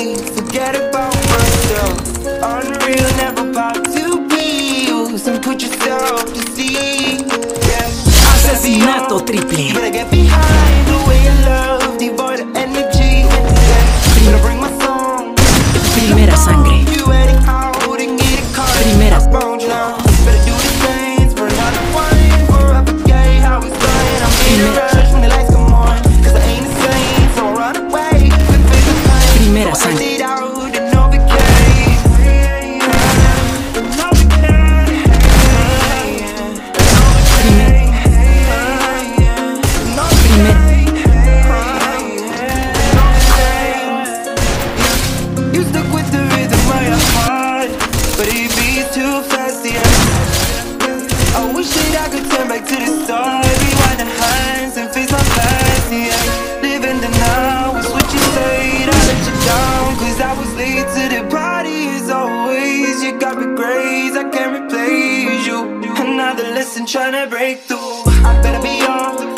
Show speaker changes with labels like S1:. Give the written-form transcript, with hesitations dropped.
S1: Forget about myself. Unreal, never about to be used. And put yourself to see. Yeah.
S2: Asesinato triple.
S1: Better get behind the way you love, devoid of energy. Gonna bring my song.
S2: Primera sangre.
S1: You ready out and get it caught.
S2: Primera.
S1: Better do the things for another one. Forever gay, how it's done. I'm in a rush when the lights come on. Cause I ain't the same, so I run away.
S2: Primera sangre.
S1: To the start, rewind the hands and face my past, yeah. Living the now, it's what you said, I let you down. Cause I was late to the party as always. You got regrets, I can't replace you. Another lesson trying to break through. I better be on